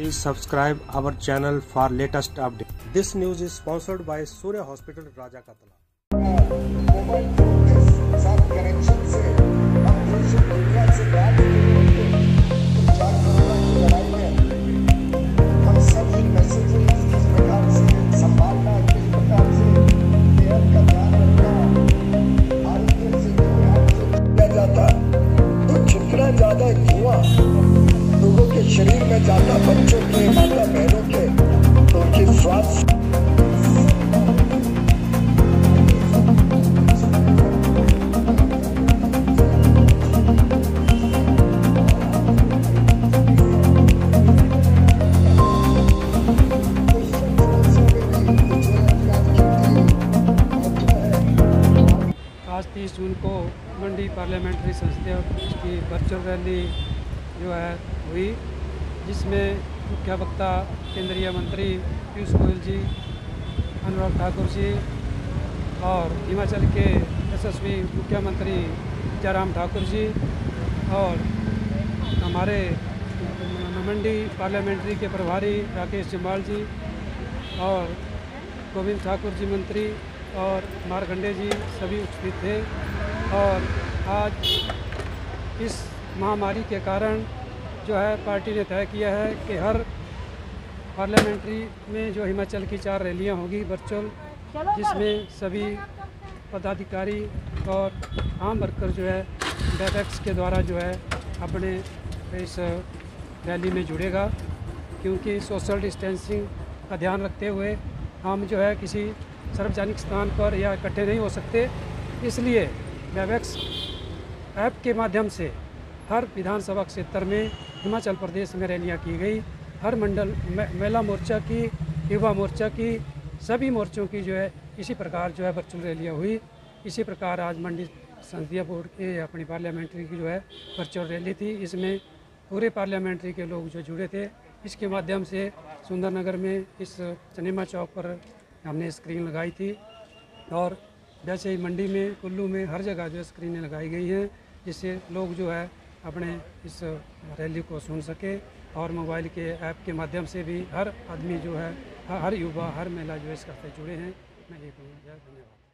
Please subscribe our channel for latest update. This news is sponsored by Surya Hospital, Raja Katala. Mobile phone के साथ connection से हम देश और दुनिया से बात चार कोरोना की लड़ाई में हम सब इन मैसेजेस किस प्रकार से संभालना, किस प्रकार से सेहत का ध्यान रखना, आरोग्य से किया जाता तो जितना ज्यादा धुआं लोगों के शरीर में जाता, बच्चों के, माता बहनों के, तो उनकी स्वास्थ्य आज 30 जून को मंडी पार्लियामेंट्री संसदीय की वर्चुअल रैली जो है हुई, जिसमें मुख्य वक्ता केंद्रीय मंत्री पीयूष गोयल जी, अनुराग ठाकुर जी और हिमाचल के यशस्वी मुख्यमंत्री जयराम ठाकुर जी और हमारे मंडी पार्लियामेंट्री के प्रभारी राकेश जम्वाल जी और गोविंद ठाकुर जी मंत्री और मारकंडे जी सभी उपस्थित थे। और आज इस महामारी के कारण जो है पार्टी ने तय किया है कि हर पार्लियामेंट्री में जो हिमाचल की 4 रैलियां होगी वर्चुअल, जिसमें सभी पदाधिकारी और आम वर्कर जो है वेबएक्स के द्वारा जो है अपने इस रैली में जुड़ेगा, क्योंकि सोशल डिस्टेंसिंग का ध्यान रखते हुए हम जो है किसी सार्वजनिक स्थान पर या इकट्ठे नहीं हो सकते। इसलिए वेबएक्स ऐप के माध्यम से हर विधानसभा क्षेत्र में हिमाचल प्रदेश में रैलियां की गई। हर मंडल महिला मोर्चा की, युवा मोर्चा की, सभी मोर्चों की जो है इसी प्रकार जो है वर्चुअल रैलियां हुई। इसी प्रकार आज मंडी संसदीय बोर्ड के अपनी पार्लियामेंट्री की जो है वर्चुअल रैली थी। इसमें पूरे पार्लियामेंट्री के लोग जो जुड़े थे। इसके माध्यम से सुंदरनगर में इस सिनेमा चौक पर हमने स्क्रीन लगाई थी और वैसे ही मंडी में, कुल्लू में, हर जगह जो स्क्रीनें लगाई गई हैं, जिससे लोग जो है अपने इस रैली को सुन सके। और मोबाइल के ऐप के माध्यम से भी हर आदमी जो है, हर युवा, हर महिला जो है इसका जुड़े हैं। मैं ये कहूँगा। धन्यवाद।